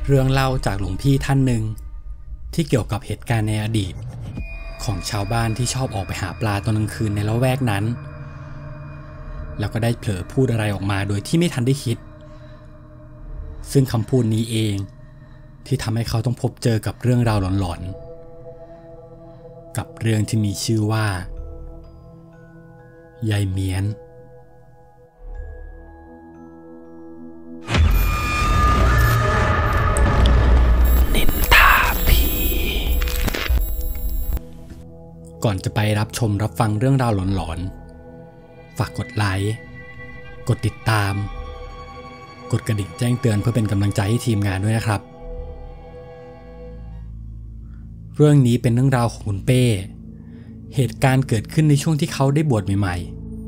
เรื่องเล่าจากหลวงพี่ท่านหนึ่งที่เกี่ยวกับเหตุการณ์ในอดีตของชาวบ้านที่ชอบออกไปหาปลาตอนกลางคืนในละแวกนั้นแล้วก็ได้เผลอพูดอะไรออกมาโดยที่ไม่ทันได้คิดซึ่งคำพูดนี้เองที่ทำให้เขาต้องพบเจอกับเรื่องราวหลอนๆกับเรื่องที่มีชื่อว่ายายเมียนนินทาผีก่อนจะไปรับชมรับฟังเรื่องราวหลอนๆฝากกดไลค์กดติดตามกดกระดิ่งแจ้งเตือนเพื่อเป็นกำลังใจให้ทีมงานด้วยนะครับเรื่องนี้เป็นเรื่องราวของคุณเป้เหตุการณ์เกิดขึ้นในช่วงที่เขาได้บวชใหม่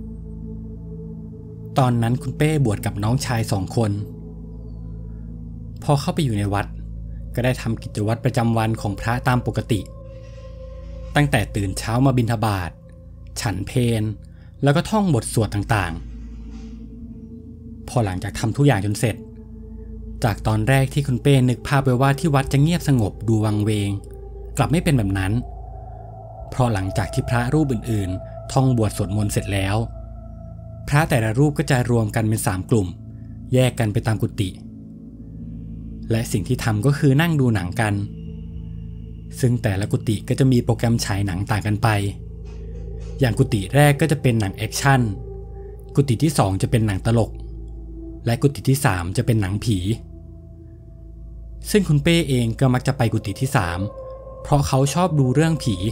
ๆตอนนั้นคุณเป้บวชกับน้องชาย2 คนพอเข้าไปอยู่ในวัดก็ได้ทำกิจวัตรประจำวันของพระตามปกติตั้งแต่ตื่นเช้ามาบิณฑบาตฉันเพลแล้วก็ท่องบทสวดต่างๆพอหลังจากทำทุกอย่างจนเสร็จจากตอนแรกที่คุณเป้นึกภาพไว้ว่าที่วัดจะเงียบสงบดูวังเวงกลับไม่เป็นแบบนั้นเพราะหลังจากที่พระรูปอื่นๆท่องบวชสวดมนต์เสร็จแล้วพระแต่ละรูปก็จะรวมกันเป็น3 กลุ่มแยกกันไปตามกุฏิและสิ่งที่ทำก็คือนั่งดูหนังกันซึ่งแต่ละกุฏิก็จะมีโปรแกรมฉายหนังต่างกันไปอย่างกุฏิแรกก็จะเป็นหนังแอคชั่นกุฏิที่2จะเป็นหนังตลกและกุฏิที่3จะเป็นหนังผีซึ่งคุณเป้เองก็มักจะไปกุฏิที่3เพราะเขาชอบดูเรื่องผี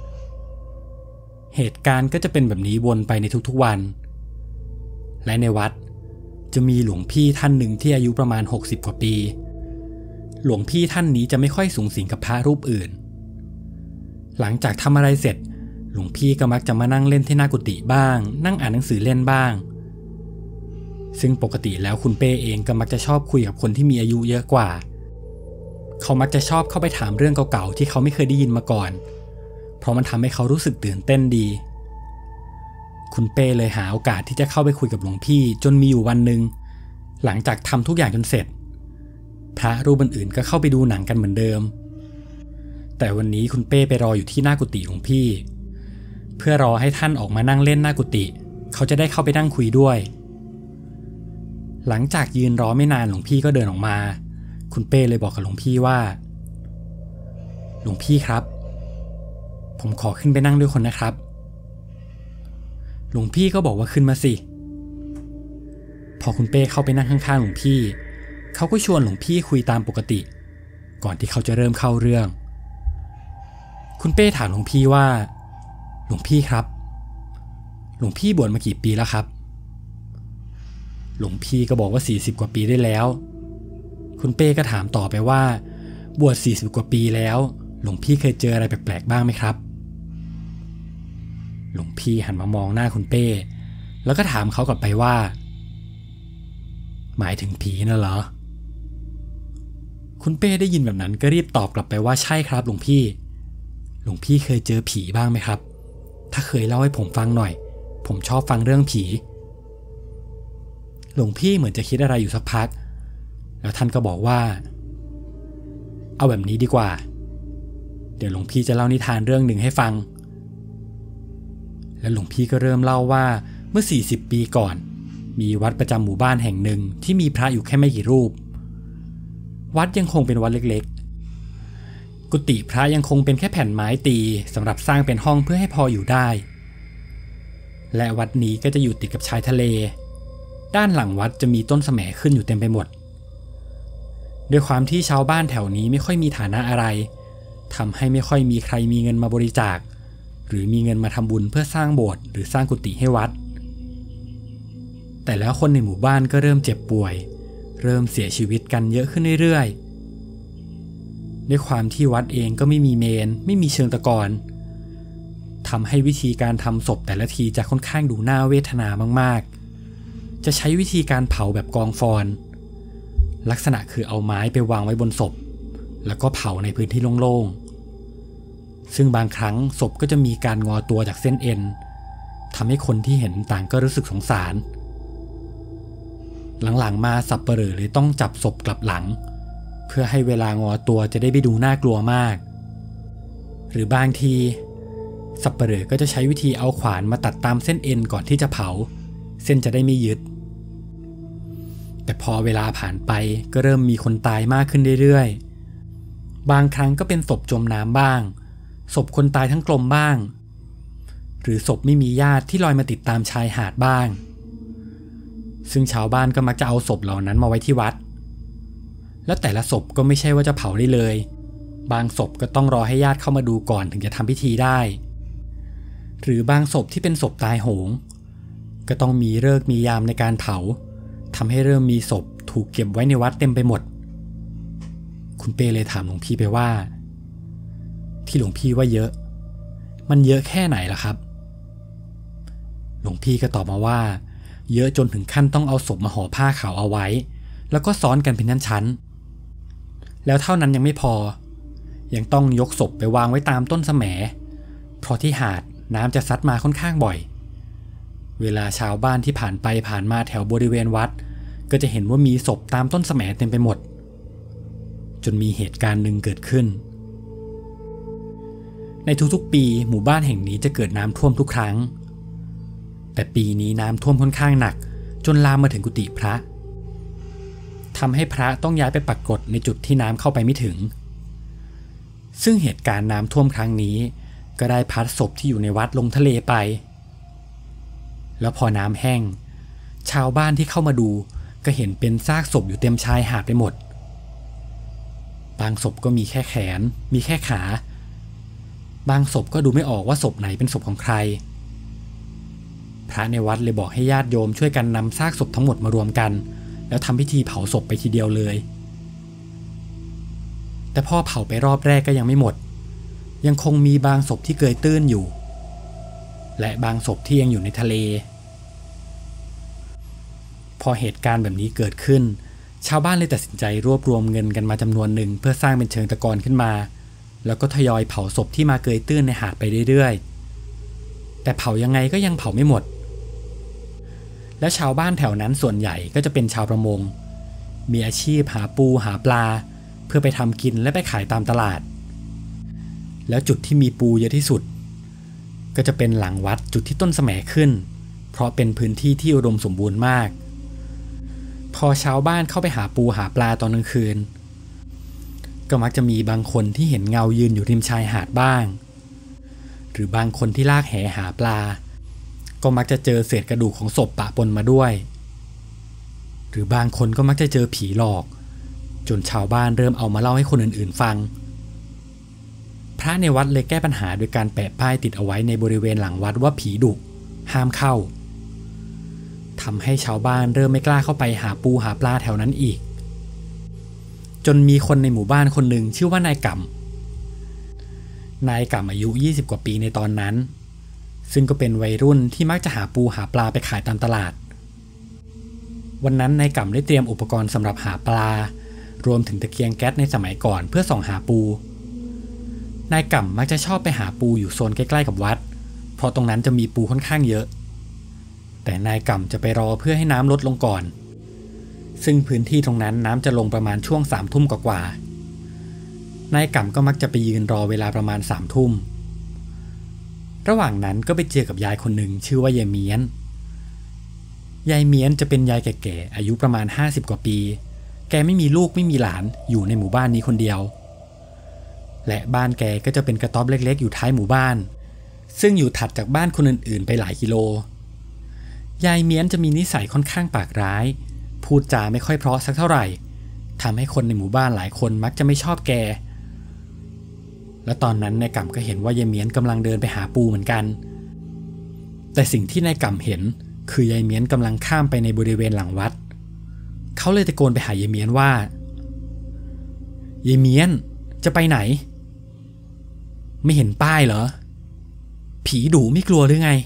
เหตุการณ์ก็จะเป็นแบบนี้วนไปในทุกๆวันและในวัดจะมีหลวงพี่ท่านหนึ่งที่อายุประมาณ60 กว่าปีหลวงพี่ท่านนี้จะไม่ค่อยสุงสิงกับพระรูปอื่นหลังจากทำอะไรเสร็จหลวงพี่ก็มักจะมานั่งเล่นที่หน้ากุฏิบ้างนั่งอ่านหนังสือเล่นบ้างซึ่งปกติแล้วคุณเป้เองก็มักจะชอบคุยกับคนที่มีอายุเยอะกว่าเขามักจะชอบเข้าไปถามเรื่องเก่าๆที่เขาไม่เคยได้ยินมาก่อนเพราะมันทำให้เขารู้สึกตื่นเต้นดีคุณเป้เลยหาโอกาสที่จะเข้าไปคุยกับหลวงพี่จนมีอยู่วันหนึ่งหลังจากทำทุกอย่างจนเสร็จพระรูปอื่นๆก็เข้าไปดูหนังกันเหมือนเดิมแต่วันนี้คุณเป้ไปรออยู่ที่หน้ากุฏิหลวงพี่เพื่อรอให้ท่านออกมานั่งเล่นหน้ากุฏิเขาจะได้เข้าไปนั่งคุยด้วยหลังจากยืนรอไม่นานหลวงพี่ก็เดินออกมาคุณเป้เลยบอกกับหลวงพี่ว่าหลวงพี่ครับผมขอขึ้นไปนั่งด้วยคนนะครับหลวงพี่ก็บอกว่าขึ้นมาสิพอคุณเป้เข้าไปนั่งข้างๆหลวงพี่เขาก็ชวนหลวงพี่คุยตามปกติก่อนที่เขาจะเริ่มเข้าเรื่องคุณเป้ถามหลวงพี่ว่าหลวงพี่ครับหลวงพี่บวชมากี่ปีแล้วครับหลวงพี่ก็บอกว่า40 กว่าปีได้แล้วคุณเป้ก็ถามต่อไปว่าบวช40 กว่าปีแล้วหลวงพี่เคยเจออะไรแปลกๆบ้างไหมครับหลวงพี่หันมามองหน้าคุณเป้แล้วก็ถามเขากลับไปว่าหมายถึงผีน่ะเหรอคุณเป้ได้ยินแบบนั้นก็รีบตอบกลับไปว่าใช่ครับหลวงพี่เคยเจอผีบ้างไหมครับถ้าเคยเล่าให้ผมฟังหน่อยผมชอบฟังเรื่องผีหลวงพี่เหมือนจะคิดอะไรอยู่สักพักแล้วท่านก็บอกว่าเอาแบบนี้ดีกว่าเดี๋ยวหลวงพี่จะเล่านิทานเรื่องหนึ่งให้ฟังแล้วหลวงพี่ก็เริ่มเล่าว่าเมื่อ40 ปีก่อนมีวัดประจำหมู่บ้านแห่งหนึ่งที่มีพระอยู่แค่ไม่กี่รูปวัดยังคงเป็นวัดเล็กๆกุฏิพระยังคงเป็นแค่แผ่นไม้ตีสำหรับสร้างเป็นห้องเพื่อให้พออยู่ได้และวัดนี้ก็จะอยู่ติดกับชายทะเลด้านหลังวัดจะมีต้นแสมขึ้นอยู่เต็มไปหมดด้วยความที่ชาวบ้านแถวนี้ไม่ค่อยมีฐานะอะไรทำให้ไม่ค่อยมีใครมีเงินมาบริจาคหรือมีเงินมาทำบุญเพื่อสร้างโบสถ์หรือสร้างกุฏิให้วัดแต่แล้วคนในหมู่บ้านก็เริ่มเจ็บป่วยเริ่มเสียชีวิตกันเยอะขึ้นเรื่อยๆด้วยความที่วัดเองก็ไม่มีเมนไม่มีเชิงตะกอนทำให้วิธีการทำศพแต่ละทีจะค่อนข้างดูน่าเวทนามากๆจะใช้วิธีการเผาแบบกองฟอนลักษณะคือเอาไม้ไปวางไว้บนศพแล้วก็เผาในพื้นที่โล่งๆซึ่งบางครั้งศพก็จะมีการงอตัวจากเส้นเอ็นทำให้คนที่เห็นต่างก็รู้สึกสงสาร หลังๆมาสับเปลือเลยต้องจับศพกลับหลังเพื่อให้เวลางอตัวจะได้ไปดูน่ากลัวมากหรือบางทีสับปะเหร่อก็จะใช้วิธีเอาขวานมาตัดตามเส้นเอ็นก่อนที่จะเผาเส้นจะได้ไม่ยึดแต่พอเวลาผ่านไปก็เริ่มมีคนตายมากขึ้นเรื่อยๆบางครั้งก็เป็นศพจมน้ำบ้างศพคนตายทั้งกลมบ้างหรือศพไม่มีญาติที่ลอยมาติดตามชายหาดบ้างซึ่งชาวบ้านก็มักจะเอาศพเหล่านั้นมาไว้ที่วัดแล้วแต่ละศพก็ไม่ใช่ว่าจะเผาได้เลยบางศพก็ต้องรอให้ญาติเข้ามาดูก่อนถึงจะทำพิธีได้หรือบางศพที่เป็นศพตายโหงก็ต้องมีฤกษ์มียามในการเผาทำให้เริ่มมีศพถูกเก็บไว้ในวัดเต็มไปหมดคุณเป้เลยถามหลวงพี่ไปว่าที่หลวงพี่ว่าเยอะมันเยอะแค่ไหนล่ะครับหลวงพี่ก็ตอบมาว่าเยอะจนถึงขั้นต้องเอาศพมาห่อผ้าขาวเอาไว้แล้วก็ซ้อนกันเป็นชั้นๆแล้วเท่านั้นยังไม่พอยังต้องยกศพไปวางไว้ตามต้นแสมเพราะที่หาดน้ำจะซัดมาค่อนข้างบ่อยเวลาชาวบ้านที่ผ่านไปผ่านมาแถวบริเวณวัดก็จะเห็นว่ามีศพตามต้นแสมเต็มไปหมดจนมีเหตุการณ์หนึ่งเกิดขึ้นในทุกๆปีหมู่บ้านแห่งนี้จะเกิดน้ำท่วมทุกครั้งแต่ปีนี้น้ำท่วมค่อนข้างหนักจนลามมาถึงกุฏิพระทำให้พระต้องย้ายไปปรากฏในจุดที่น้ำเข้าไปไม่ถึงซึ่งเหตุการณ์น้ำท่วมครั้งนี้ก็ได้พัดศพที่อยู่ในวัดลงทะเลไปแล้วพอน้ำแห้งชาวบ้านที่เข้ามาดูก็เห็นเป็นซากศพอยู่เต็มชายหาดไปหมดบางศพก็มีแค่แขนมีแค่ขาบางศพก็ดูไม่ออกว่าศพไหนเป็นศพของใครพระในวัดเลยบอกให้ญาติโยมช่วยกันนำซากศพทั้งหมดมารวมกันแล้วทำพิธีเผาศพไปทีเดียวเลยแต่พอเผาไปรอบแรกก็ยังไม่หมดยังคงมีบางศพที่เกยตื้นอยู่และบางศพที่ยังอยู่ในทะเลพอเหตุการณ์แบบนี้เกิดขึ้นชาวบ้านเลยตัดสินใจรวบรวมเงินกันมาจำนวนหนึ่งเพื่อสร้างเป็นเชิงตะกอนขึ้นมาแล้วก็ทยอยเผาศพที่มาเกยตื้นในหาดไปเรื่อยๆแต่เผายังไงก็ยังเผาไม่หมดและชาวบ้านแถวนั้นส่วนใหญ่ก็จะเป็นชาวประมงมีอาชีพหาปูหาปลาเพื่อไปทำกินและไปขายตามตลาดแล้วจุดที่มีปูเยอะที่สุดก็จะเป็นหลังวัดจุดที่ต้นแสมขึ้นเพราะเป็นพื้นที่ที่อุดมสมบูรณ์มากพอชาวบ้านเข้าไปหาปูหาปลาตอนกลางคืนก็มักจะมีบางคนที่เห็นเงายืนอยู่ริมชายหาดบ้างหรือบางคนที่ลากแหหาปลาก็มักจะเจอเศษกระดูกของศพปะปนมาด้วยหรือบางคนก็มักจะเจอผีหลอกจนชาวบ้านเริ่มเอามาเล่าให้คนอื่นๆฟังพระในวัดเลยแก้ปัญหาโดยการแปะป้ายติดเอาไว้ในบริเวณหลังวัดว่าผีดุห้ามเข้าทำให้ชาวบ้านเริ่มไม่กล้าเข้าไปหาปูหาปลาแถวนั้นอีกจนมีคนในหมู่บ้านคนหนึ่งชื่อว่านายก่ำอายุ20กว่าปีในตอนนั้นซึ่งก็เป็นวัยรุ่นที่มักจะหาปูหาปลาไปขายตามตลาดวันนั้นนายก่ำได้เตรียมอุปกรณ์สำหรับหาปลารวมถึงตะเกียงแก๊สในสมัยก่อนเพื่อส่องหาปูนายก่ำมักจะชอบไปหาปูอยู่โซนใกล้ๆกับวัดเพราะตรงนั้นจะมีปูค่อนข้างเยอะแต่นายก่ำจะไปรอเพื่อให้น้ำลดลงก่อนซึ่งพื้นที่ตรงนั้นน้ำจะลงประมาณช่วง3 ทุ่มกว่าๆนายก่ำก็มักจะไปยืนรอเวลาประมาณ3 ทุ่มระหว่างนั้นก็ไปเจอกับยายคนหนึ่งชื่อว่ายายเมียนยายเมียนจะเป็นยายแก่ๆอายุประมาณ50กว่าปีแกไม่มีลูกไม่มีหลานอยู่ในหมู่บ้านนี้คนเดียวและบ้านแกก็จะเป็นกระต๊อบเล็กๆอยู่ท้ายหมู่บ้านซึ่งอยู่ถัดจากบ้านคนอื่นๆไปหลายกิโลยายเมียนจะมีนิสัยค่อนข้างปากร้ายพูดจาไม่ค่อยเพราะสักเท่าไหร่ทำให้คนในหมู่บ้านหลายคนมักจะไม่ชอบแกและตอนนั้นนายก่ำก็เห็นว่ายายเมียนกำลังเดินไปหาปูเหมือนกันแต่สิ่งที่นายก่ำเห็นคือยายเมียนกำลังข้ามไปในบริเวณหลังวัดเขาเลยตะโกนไปหายายเมียนว่ายายเมียนจะไปไหนไม่เห็นป้ายเหรอผีดุไม่กลัวหรือไง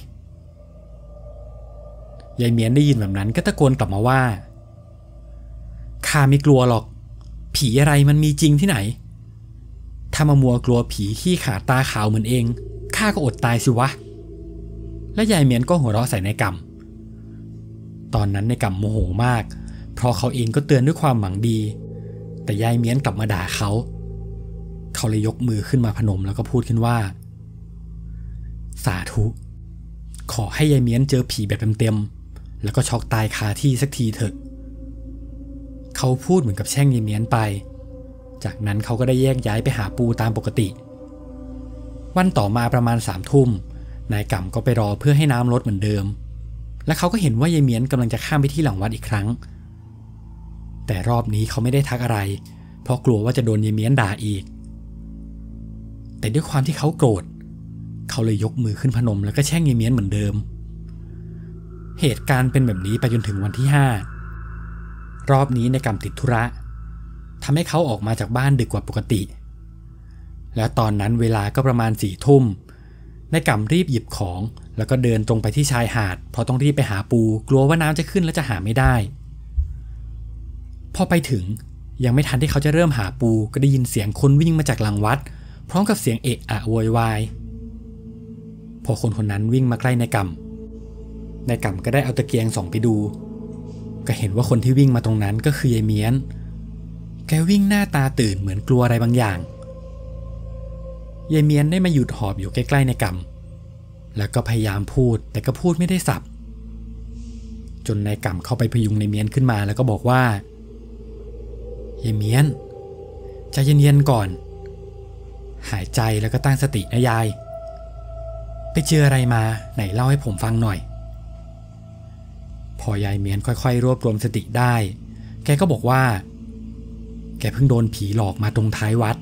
ยายเมียนได้ยินแบบนั้นก็ตะโกนกลับมาว่าข้าไม่กลัวหรอกผีอะไรมันมีจริงที่ไหนถ้ามามัวกลัวผีขี้ขาตาขาวเหมือนเองข้าก็อดตายสิวะและยายเมียนก็หัวเราะใส่นายก่ำตอนนั้นนายก่ำโมโหมากเพราะเขาเองก็เตือนด้วยความหวังดีแต่ยายเมียนกลับมาด่าเขาเลยยกมือขึ้นมาพนมแล้วก็พูดขึ้นว่าสาธุขอให้ยายเมียนเจอผีแบบเต็มๆแล้วก็ช็อกตายคาที่สักทีเถอะเขาพูดเหมือนกับแช่งยายเมียนไปจากนั้นเขาก็ได้แยกย้ายไปหาปูตามปกติวันต่อมาประมาณ3 ทุ่มนายก่ำก็ไปรอเพื่อให้น้ำลดเหมือนเดิมและเขาก็เห็นว่ายายเมียนกำลังจะข้ามไปที่หลังวัดอีกครั้งแต่รอบนี้เขาไม่ได้ทักอะไรเพราะกลัวว่าจะโดนยายเมียนด่าอีกแต่ด้วยความที่เขาโกรธเขาเลยยกมือขึ้นพนมแล้วก็แช่งยายเมียนเหมือนเดิมเหตุการณ์เป็นแบบนี้ไปจนถึงวันที่5รอบนี้นายก่ำติดธุระทำให้เขาออกมาจากบ้านดึกกว่าปกติแล้วตอนนั้นเวลาก็ประมาณ4 ทุ่มนายก่ำรีบหยิบของแล้วก็เดินตรงไปที่ชายหาดเพราะต้องรีบไปหาปูกลัวว่าน้ำจะขึ้นแล้วจะหาไม่ได้พอไปถึงยังไม่ทันที่เขาจะเริ่มหาปูก็ได้ยินเสียงคนวิ่งมาจากหลังวัดพร้อมกับเสียงเอะอะโวยวายพอคนนั้นวิ่งมาใกล้นายก่ำก็ได้เอาตะเกียงส่องไปดูก็เห็นว่าคนที่วิ่งมาตรงนั้นก็คือยายเมียนแกวิ่งหน้าตาตื่นเหมือนกลัวอะไรบางอย่างยายเมียนได้มาหยุดหอบอยู่ใกล้ๆนายก่ำแล้วก็พยายามพูดแต่ก็พูดไม่ได้สับจนนายก่ำเข้าไปพยุงนายเมียนขึ้นมาแล้วก็บอกว่ายายเมียนใจเย็นๆก่อนหายใจแล้วก็ตั้งสตินะยายไปเจออะไรมาไหนเล่าให้ผมฟังหน่อยพอยายเมียนค่อยๆรวบรวมสติได้แกก็บอกว่าแกเพิ่งโดนผีหลอกมาตรงท้ายวัด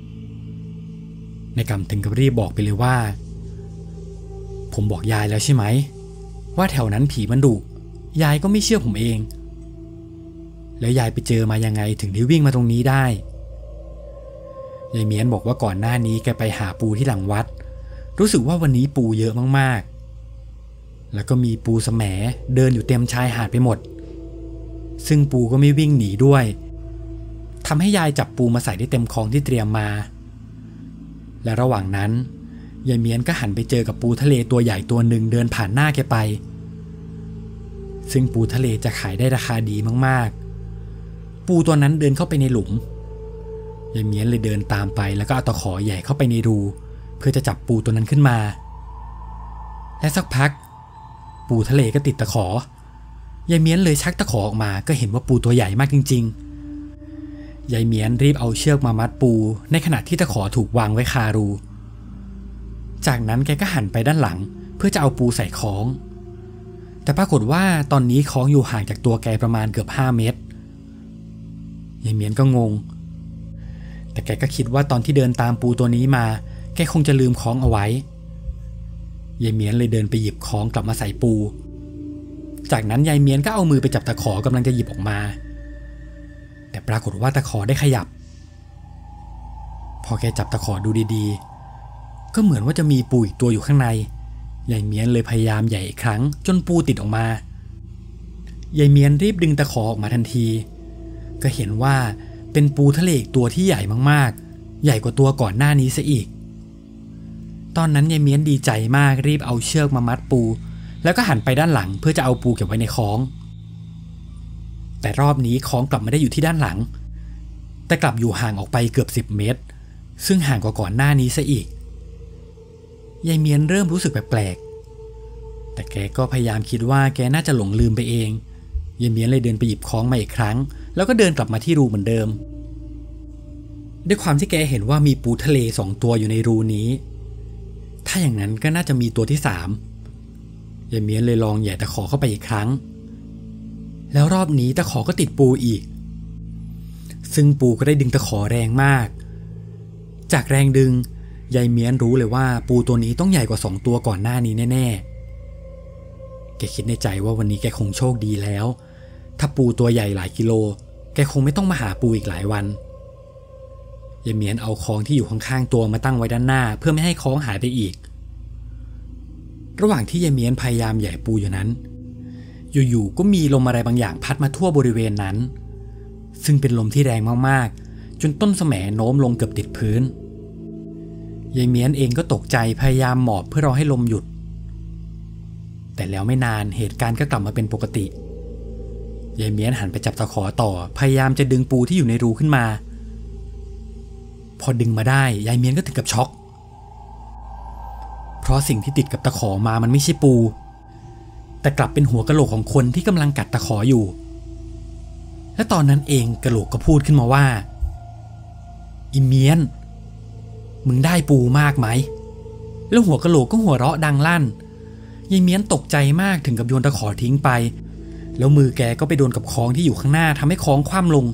นายก่ำถึงกับรีบบอกไปเลยว่าผมบอกยายแล้วใช่ไหมว่าแถวนั้นผีมันดุยายก็ไม่เชื่อผมเองแล้วยายไปเจอมายังไงถึงได้วิ่งมาตรงนี้ได้ยายเมียนบอกว่าก่อนหน้านี้แกไปหาปูที่หลังวัดรู้สึกว่าวันนี้ปูเยอะมากๆแล้วก็มีปูแสมเดินอยู่เต็มชายหาดไปหมดซึ่งปูก็ไม่วิ่งหนีด้วยทำให้ยายจับปูมาใส่ได้เต็มคลองที่เตรียมมาและระหว่างนั้นยายเมียนก็หันไปเจอกับปูทะเลตัวใหญ่ตัวหนึ่งเดินผ่านหน้าแกไปซึ่งปูทะเลจะขายได้ราคาดีมากๆปูตัวนั้นเดินเข้าไปในหลุมยายเมียนเลยเดินตามไปแล้วก็เอาตะขอใหญ่เข้าไปในรูเพื่อจะจับปูตัวนั้นขึ้นมาและสักพักปูทะเลก็ติดตะขอยายเมียนเลยชักตะขอออกมาก็เห็นว่าปูตัวใหญ่มากจริงๆยายเมียนรีบเอาเชือกมามัดปูในขณะที่ตะขอถูกวางไว้คารูจากนั้นแกก็หันไปด้านหลังเพื่อจะเอาปูใส่คล้องแต่ปรากฏว่าตอนนี้คล้องอยู่ห่างจากตัวแกประมาณเกือบ5 เมตรยายเมียนก็งงแต่แกก็คิดว่าตอนที่เดินตามปูตัวนี้มาแกคงจะลืมคล้องเอาไว้ยายเมียนเลยเดินไปหยิบคล้องกลับมาใส่ปูจากนั้นยายเมียนก็เอามือไปจับตะขอกำลังจะหยิบออกมาแต่ปรากฏว่าตะขอได้ขยับพอแกจับตะขอดูดีๆก็เหมือนว่าจะมีปูอีกตัวอยู่ข้างในยายเมียนเลยพยายามใหญ่อีกครั้งจนปูติดออกมายายเมียนรีบดึงตะขอออกมาทันทีก็เห็นว่าเป็นปูทะเลอีกตัวที่ใหญ่มากๆใหญ่กว่าตัวก่อนหน้านี้ซะอีกตอนนั้นยายเมียนดีใจมากรีบเอาเชือกมามัดปูแล้วก็หันไปด้านหลังเพื่อจะเอาปูเก็บไว้ในคล้องแต่รอบนี้คล้องกลับไม่ได้อยู่ที่ด้านหลังแต่กลับอยู่ห่างออกไปเกือบ10 เมตรซึ่งห่างกว่าก่อนหน้านี้ซะอีกยายเมียนเริ่มรู้สึกแปลกๆแต่แกก็พยายามคิดว่าแกน่าจะหลงลืมไปเองยายเมียนเลยเดินไปหยิบคล้องมาอีกครั้งแล้วก็เดินกลับมาที่รูเหมือนเดิมด้วยความที่แกเห็นว่ามีปูทะเล2 ตัวอยู่ในรูนี้ถ้าอย่างนั้นก็น่าจะมีตัวที่3ยายเมียนเลยลองแหย่ตะขอเข้าไปอีกครั้งแล้วรอบนี้ตะขอก็ติดปูอีกซึ่งปูก็ได้ดึงตะขอแรงมากจากแรงดึงยายเมียนรู้เลยว่าปูตัวนี้ต้องใหญ่กว่า2 ตัวก่อนหน้านี้แน่ๆแกคิดในใจว่าวันนี้แกคงโชคดีแล้วถ้าปูตัวใหญ่หลายกิโลแกคงไม่ต้องมาหาปูอีกหลายวันยายเมียนเอาคล้องที่อยู่ข้างๆตัวมาตั้งไว้ด้านหน้าเพื่อไม่ให้คล้องหายไปอีกระหว่างที่ยายเมียนพยายามใหญ่ปูอยู่นั้นอยู่ๆก็มีลมอะไรบางอย่างพัดมาทั่วบริเวณนั้นซึ่งเป็นลมที่แรงมากๆจนต้นแสมโน้มลงเกือบติดพื้นยายเมียนเองก็ตกใจพยายามหมอบเพื่อรอให้ลมหยุดแต่แล้วไม่นานเหตุการณ์ก็กลับมาเป็นปกติยายเมียนหันไปจับตะขอต่อพยายามจะดึงปูที่อยู่ในรูขึ้นมาพอดึงมาได้ยายเมียนก็ถึงกับช็อกเพราะสิ่งที่ติดกับตะขอมามันไม่ใช่ปูแต่กลับเป็นหัวกะโหลกของคนที่กำลังกัดตะขออยู่และตอนนั้นเองกะโหลกก็พูดขึ้นมาว่าอีเมียนมึงได้ปูมากไหมแล้วหัวกะโหลกก็หัวเราะดังลั่นยายเมียนตกใจมากถึงกับโยนตะขอทิ้งไปแล้วมือแกก็ไปโดนกับค้องที่อยู่ข้างหน้าทำให้ค้องคว่ำลง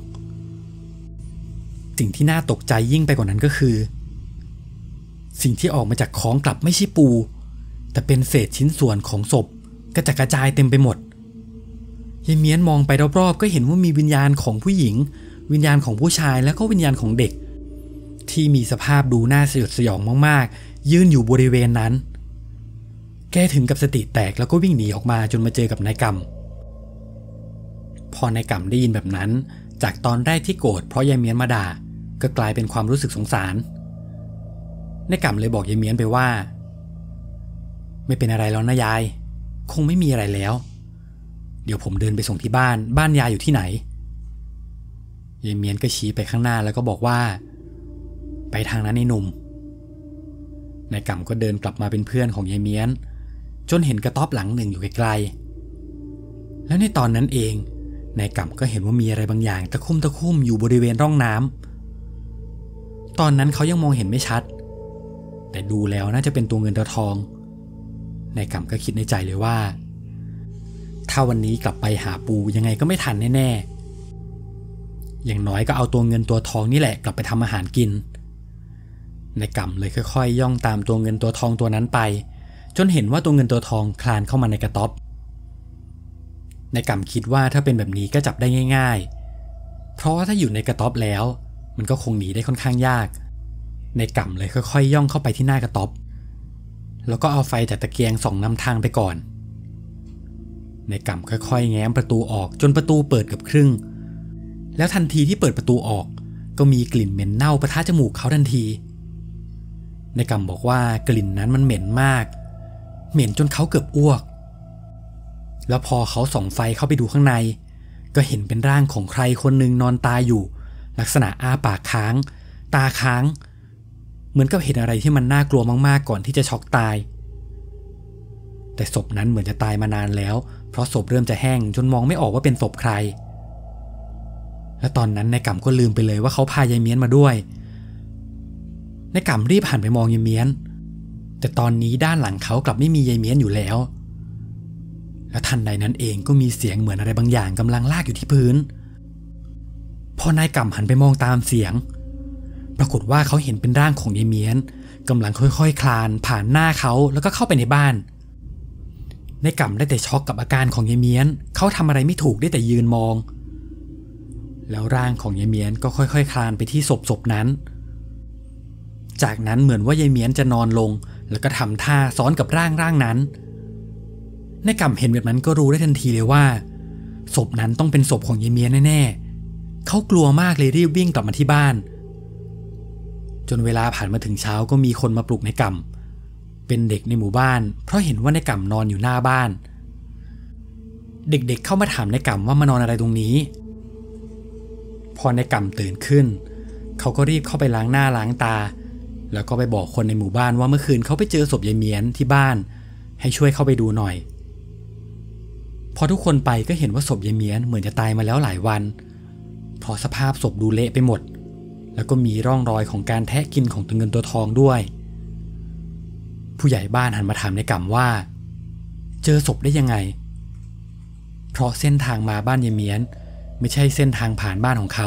สิ่งที่น่าตกใจยิ่งไปกว่านั้นก็คือสิ่งที่ออกมาจากค้องกลับไม่ใช่ปูแต่เป็นเศษชิ้นส่วนของศพกระจัดกระจายเต็มไปหมดยายเมียนมองไปรอบๆก็เห็นว่ามีวิญญาณของผู้หญิงวิญญาณของผู้ชายแล้วก็วิญญาณของเด็กที่มีสภาพดูน่าสยดสยองมากๆยืนอยู่บริเวณนั้นแกถึงกับสติแตกแล้วก็วิ่งหนีออกมาจนมาเจอกับนายกำพอนายกำได้ยินแบบนั้นจากตอนแรกที่โกรธเพราะยายเมียนมาด่าก็กลายเป็นความรู้สึกสงสารนายกำเลยบอกยายเมียนไปว่าไม่เป็นอะไรแล้วนะยายคงไม่มีอะไรแล้วเดี๋ยวผมเดินไปส่งที่บ้านยายอยู่ที่ไหนยายเมียนก็ชี้ไปข้างหน้าแล้วก็บอกว่าไปทางนั้นไอ้หนุ่มนายกำก็เดินกลับมาเป็นเพื่อนของยายเมียนจนเห็นกระต๊อบหลังหนึ่งอยู่ไกลๆแล้วในตอนนั้นเองนายกำก็เห็นว่ามีอะไรบางอย่างตะคุ่มอยู่บริเวณร่องน้ำตอนนั้นเขายังมองเห็นไม่ชัดแต่ดูแล้วน่าจะเป็นตัวเงินตัวทองนายกำก็คิดในใจเลยว่าถ้าวันนี้กลับไปหาปูยังไงก็ไม่ทันแน่ๆอย่างน้อยก็เอาตัวเงินตัวทองนี่แหละกลับไปทำอาหารกินนายกำเลยค่อยๆย่องตามตัวเงินตัวทองตัวนั้นไปจนเห็นว่าตัวเงินตัวทองคลานเข้ามาในกระต๊อบนายกำคิดว่าถ้าเป็นแบบนี้ก็จับได้ง่ายๆเพราะว่าถ้าอยู่ในกระต๊อบแล้วมันก็คงหนีได้ค่อนข้างยากนายกำเลยค่อยๆย่องเข้าไปที่หน้ากระต๊อบแล้วก็เอาไฟจากตะเกียงส่องนำทางไปก่อนนายกำค่อยๆแง้มประตูออกจนประตูเปิดเกือบครึ่งแล้วทันทีที่เปิดประตูออกก็มีกลิ่นเหม็นเน่าปะทะจมูกเขาทันทีนายกำบอกว่ากลิ่นนั้นมันเหม็นมากเหม็นจนเขาเกือบอ้วกแล้วพอเขาส่องไฟเข้าไปดูข้างในก็เห็นเป็นร่างของใครคนหนึ่งนอนตายอยู่ลักษณะอ้าปากค้างตาค้างเหมือนกับเห็นอะไรที่มันน่ากลัวมากๆก่อนที่จะช็อกตายแต่ศพนั้นเหมือนจะตายมานานแล้วเพราะศพเริ่มจะแห้งจนมองไม่ออกว่าเป็นศพใครและตอนนั้นนายกำก็ลืมไปเลยว่าเขาพายายเมียนมาด้วยนายกำรีบหันไปมองยายเมียนแต่ตอนนี้ด้านหลังเขากลับไม่มียายเมียนอยู่แล้วและทันใดนั้นเองก็มีเสียงเหมือนอะไรบางอย่างกำลังลากอยู่ที่พื้นพอนายกำหันไปมองตามเสียงปรากฏว่าเขาเห็นเป็นร่างของยายเมียนกำลังค่อยๆคลานผ่านหน้าเขาแล้วก็เข้าไปในบ้านนายกำได้แต่ช็อกกับอาการของยายเมียนเขาทำอะไรไม่ถูกได้แต่ยืนมองแล้วร่างของยายเมียนก็ค่อยๆคลานไปที่ศพนั้นจากนั้นเหมือนว่ายายเมียนจะนอนลงแล้วก็ทำท่าซ้อนกับร่างนั้นนายกำเห็นแบบนั้นก็รู้ได้ทันทีเลยว่าศพนั้นต้องเป็นศพของยายเมียนแน่ๆเขากลัวมากเลยรีบวิ่งกลับมาที่บ้านจนเวลาผ่านมาถึงเช้าก็มีคนมาปลุกนายกำเป็นเด็กในหมู่บ้านเพราะเห็นว่านายกำนอนอยู่หน้าบ้านเด็กๆเข้ามาถามนายกำว่ามานอนอะไรตรงนี้พอนายกำตื่นขึ้นเขาก็รีบเข้าไปล้างหน้าล้างตาแล้วก็ไปบอกคนในหมู่บ้านว่าเมื่อคืนเขาไปเจอศพยายเมียนที่บ้านให้ช่วยเข้าไปดูหน่อยพอทุกคนไปก็เห็นว่าศพยายเมียนเหมือนจะตายมาแล้วหลายวันเพราะสภาพศพดูเละไปหมดแล้วก็มีร่องรอยของการแทะกินของตัวเงินตัวทองด้วยผู้ใหญ่บ้านหันมาถามนายกำว่าเจอศพได้ยังไงเพราะเส้นทางมาบ้านยายเมียนไม่ใช่เส้นทางผ่านบ้านของเขา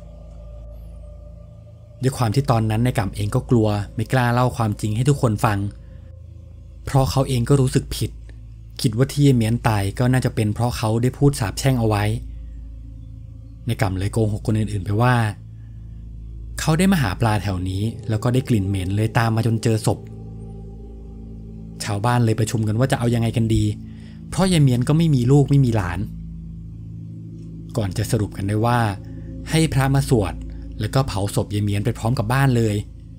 ด้วยความที่ตอนนั้นนายกำเองก็กลัวไม่กล้าเล่าความจริงให้ทุกคนฟังเพราะเขาเองก็รู้สึกผิดคิดว่าที่ยายเมียนตายก็น่าจะเป็นเพราะเขาได้พูดสาปแช่งเอาไว้นายกำเลยโกหกคนอื่นๆไปว่าเขาได้มาหาปลาแถวนี้แล้วก็ได้กลิ่นเหม็นเลยตามมาจนเจอศพชาวบ้านเลยประชุมกันว่าจะเอายังไงกันดีเพราะยายเมียนก็ไม่มีลูกไม่มีหลานก่อนจะสรุปกันได้ว่าให้พระมาสวดแล้วก็เผาศพยายเมียนไปพร้อมกับบ้านเลย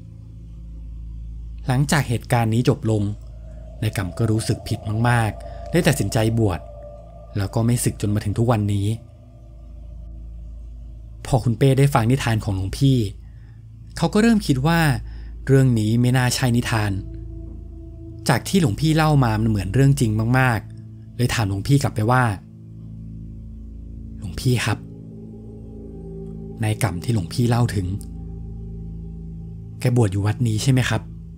หลังจากเหตุการณ์นี้จบลงนายกำก็รู้สึกผิดมากๆได้ตัดสินใจบวชแล้วก็ไม่สึกจนมาถึงทุกวันนี้อคุณเป้ได้ฟังนิทานของหลวงพี่เขาก็เริ่มคิดว่าเรื่องนี้ไม่น่าใช่นิทานจากที่หลวงพี่เล่ามามันเหมือนเรื่องจริงมากๆเลยถามหลวงพี่กลับไปว่าหลวงพี่ครับนายกำที่หลวงพี่เล่าถึงแกบวชอยู่วัดนี้ใช่ไหมครับ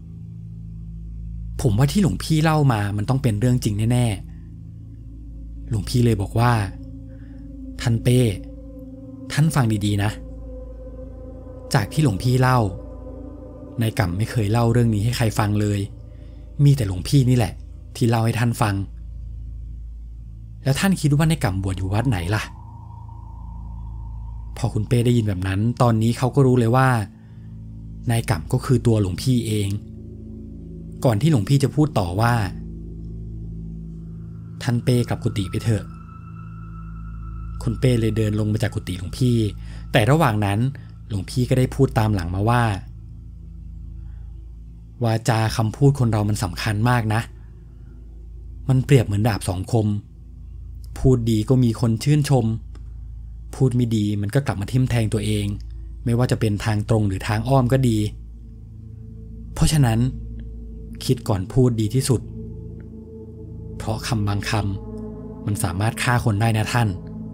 ผมว่าที่หลวงพี่เล่ามามันต้องเป็นเรื่องจริงแน่ๆหลวงพี่เลยบอกว่าท่านเป้ท่านฟังดีๆนะจากที่หลวงพี่เล่านายกำไม่เคยเล่าเรื่องนี้ให้ใครฟังเลยมีแต่หลวงพี่นี่แหละที่เล่าให้ท่านฟังแล้วท่านคิดว่านายกำบวชอยู่วัดไหนล่ะพอคุณเป้ได้ยินแบบนั้นตอนนี้เขาก็รู้เลยว่านายกำก็คือตัวหลวงพี่เองก่อนที่หลวงพี่จะพูดต่อว่าท่านเป้กลับกุฏิไปเถอะคุณเป้เลยเดินลงมาจากกุฏิหลวงพี่แต่ระหว่างนั้นหลวงพี่ก็ได้พูดตามหลังมาว่าวาจาคำพูดคนเรามันสำคัญมากนะมันเปรียบเหมือนดาบสองคมพูดดีก็มีคนชื่นชมพูดไม่ดีมันก็กลับมาทิ่มแทงตัวเองไม่ว่าจะเป็นทางตรงหรือทางอ้อมก็ดีเพราะฉะนั้นคิดก่อนพูดดีที่สุดเพราะคำบางคำมันสามารถฆ่าคนได้นะท่าน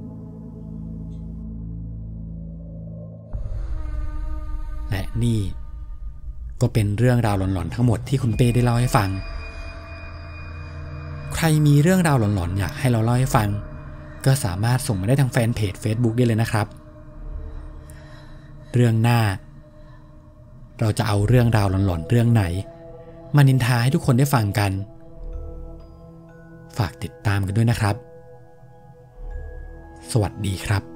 และนี่ก็เป็นเรื่องราวหลอนๆทั้งหมดที่คุณเป้ได้เล่าให้ฟังใครมีเรื่องราวหลอนๆอยากให้เราเล่าให้ฟังก็สามารถส่งมาได้ทางแฟนเพจ Facebook ได้เลยนะครับเรื่องหน้าเราจะเอาเรื่องราวหลอนๆเรื่องไหนมานินทาให้ทุกคนได้ฟังกันฝากติดตามกันด้วยนะครับสวัสดีครับ